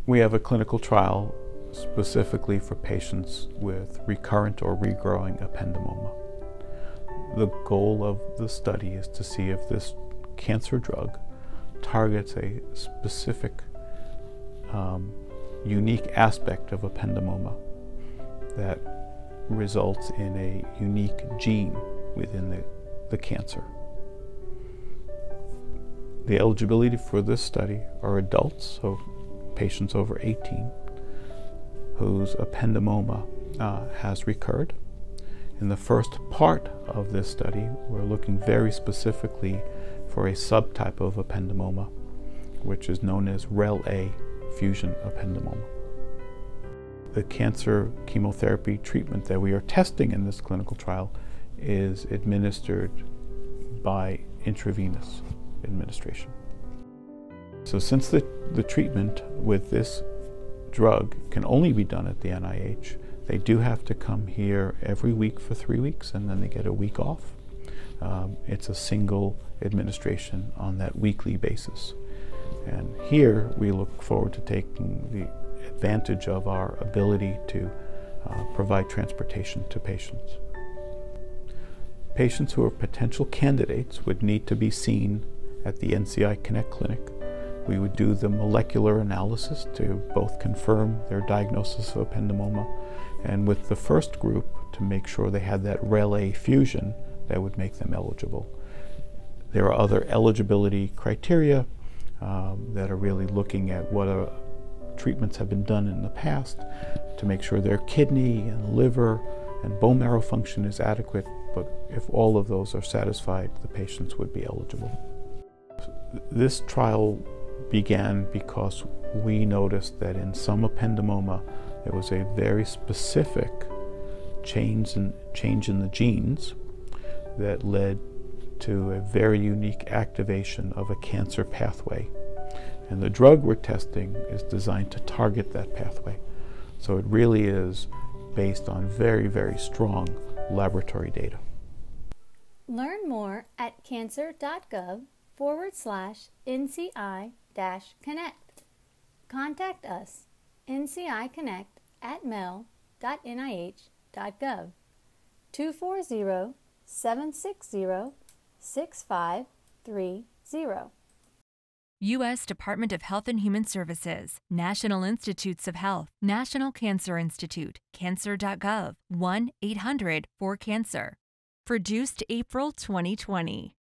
We have a clinical trial specifically for patients with recurrent or regrowing ependymoma. The goal of the study is to see if this cancer drug targets a specific unique aspect of ependymoma that results in a unique gene within the cancer. The eligibility for this study are adults, so patients over 18, whose ependymoma has recurred. In the first part of this study, we're looking very specifically for a subtype of ependymoma, which is known as RELA-fusion ependymoma. The cancer chemotherapy treatment that we are testing in this clinical trial is administered by intravenous administration. So since the treatment with this drug can only be done at the NIH, they do have to come here every week for 3 weeks, and then they get a week off. It's a single administration on that weekly basis. And here we look forward to taking the advantage of our ability to provide transportation to patients. Patients who are potential candidates would need to be seen at the NCI Connect Clinic. We would do the molecular analysis to both confirm their diagnosis of ependymoma, and with the first group to make sure they had that RELA-fusion that would make them eligible. There are other eligibility criteria that are really looking at what treatments have been done in the past to make sure their kidney and liver and bone marrow function is adequate, but if all of those are satisfied, the patients would be eligible. This trial began because we noticed that in some ependymoma there was a very specific change in the genes that led to a very unique activation of a cancer pathway. And the drug we're testing is designed to target that pathway. So it really is based on very, very strong laboratory data. Learn more at cancer.gov/NCI-Connect. Contact us, nciconnect@mel.nih.gov, 240-760-6530. U.S. Department of Health and Human Services, National Institutes of Health, National Cancer Institute, cancer.gov, 1-800-4-CANCER. Produced April 2020.